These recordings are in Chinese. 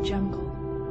Jungle.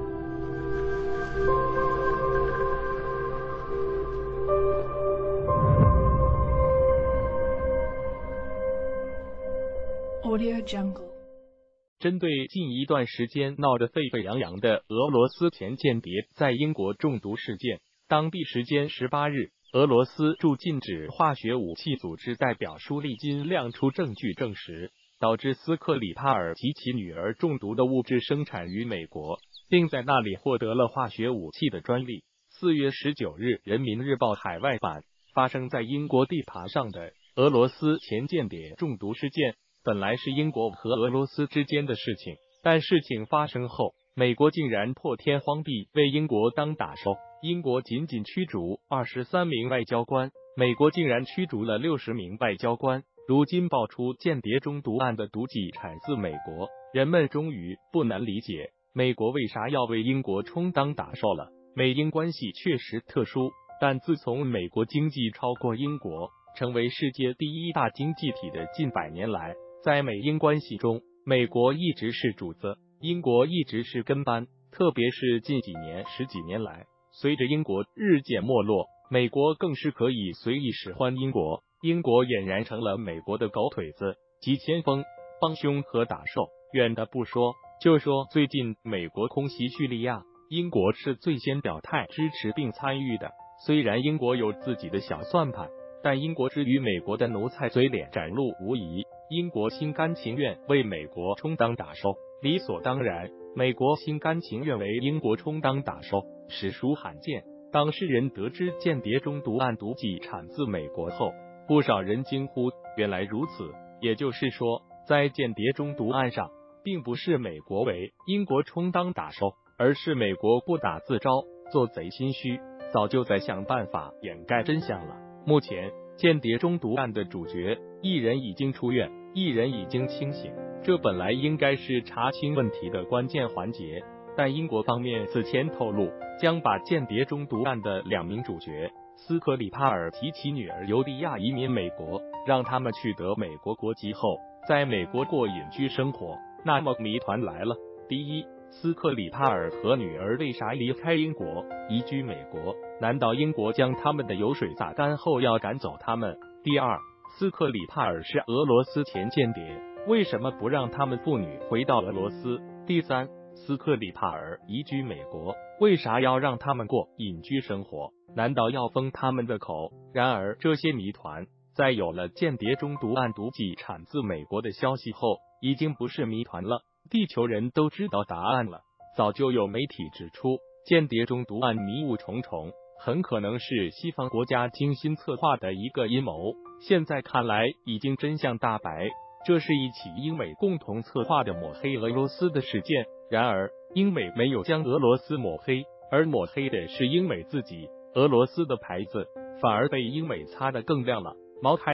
Audio Jungle. 针对近一段时间闹得沸沸扬扬的俄罗斯前间谍在英国中毒事件，当地时间18日，俄罗斯驻禁止化学武器组织代表舒利金亮出证据证实，导致斯克里帕尔及其女儿中毒的物质生产于美国，并在那里获得了化学武器的专利。4月19日，《人民日报》海外版发生在英国地盘上的俄罗斯前间谍中毒事件。本来是英国和俄罗斯之间的事情，但事情发生后，美国竟然破天荒地为英国当打手。英国仅仅驱逐23名外交官，美国竟然驱逐了60名外交官。如今爆出间谍中毒案的毒剂产自美国，人们终于不难理解美国为啥要为英国充当打手了。美英关系确实特殊，但自从美国经济超过英国，成为世界第一大经济体的近100年来，在美英关系中，美国一直是主子，英国一直是跟班。特别是近几年、10几年来，随着英国日渐没落，美国更是可以随意使唤英国，英国俨然成了美国的狗腿子及前锋、帮凶和打手。远的不说，就说最近美国空袭叙利亚，英国是最先表态支持并参与的。虽然英国有自己的小算盘，但英国之于美国的奴才嘴脸展露无遗，英国心甘情愿为美国充当打手，理所当然；美国心甘情愿为英国充当打手，实属罕见。当世人得知间谍中毒案毒剂产自美国后，不少人惊呼：原来如此！也就是说，在间谍中毒案上，并不是美国为英国充当打手，而是美国不打自招，做贼心虚，早就在想办法掩盖真相了。目前，间谍中毒案的主角一人已经出院，一人已经清醒，这本来应该是查清问题的关键环节，但英国方面此前透露，将把间谍中毒案的2名主角斯克里帕尔及其女儿尤利娅移民美国，让他们取得美国国籍后，在美国过隐居生活。那么谜团来了，第一，斯克里帕尔和女儿为啥离开英国，移居美国？难道英国将他们的油水榨干后要赶走他们？第二，斯克里帕尔是俄罗斯前间谍，为什么不让他们父女回到俄罗斯？第三，斯克里帕尔移居美国，为啥要让他们过隐居生活？难道要封他们的口？然而这些谜团，在有了间谍中毒案毒剂产自美国的消息后，已经不是谜团了，地球人都知道答案了。早就有媒体指出，间谍中毒案迷雾重重，很可能是西方国家精心策划的一个阴谋。现在看来已经真相大白，这是一起英美共同策划的抹黑俄罗斯的事件。然而英美没有将俄罗斯抹黑，而抹黑的是英美自己，俄罗斯的牌子反而被英美擦得更亮了。茅台